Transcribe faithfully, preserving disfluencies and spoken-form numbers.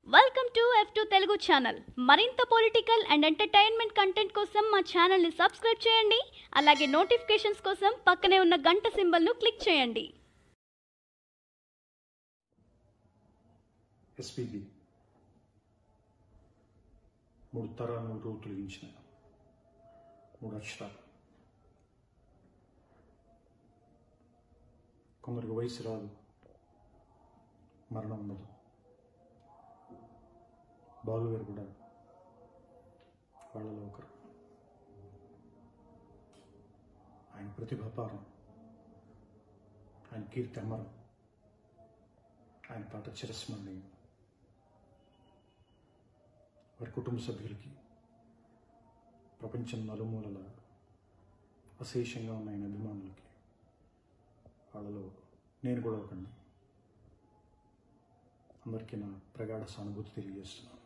Welcome to F two Telugu channel. మరింత political and entertainment content కోసం మా ఛానల్ని సబ్స్క్రైబ్ చేయండి. అలాగే నోటిఫికేషన్స్ కోసం పక్కనే ఉన్న గంట సింబల్ను క్లిక్ చేయండి. ఎస్పీ మూడు తరాలను తొలగించిన మూడు అక్షరాలు. కొందరికి వయసు రాదు, మరణం ఉండదు. బాలు గారు కూడా వాళ్ళలో ఒకరు. ఆయన ప్రతిభాపారం, ఆయన కీర్తి అమరం, ఆయన పాట చిరస్మరణీయం. వారి కుటుంబ సభ్యులకి, ప్రపంచం నలుమూలల అశేషంగా ఉన్న ఆయన అభిమానులకి, వాళ్ళలో నేను కూడా ఒకండి, అందరికీ నా ప్రగాఢ సానుభూతి తెలియజేస్తున్నాను.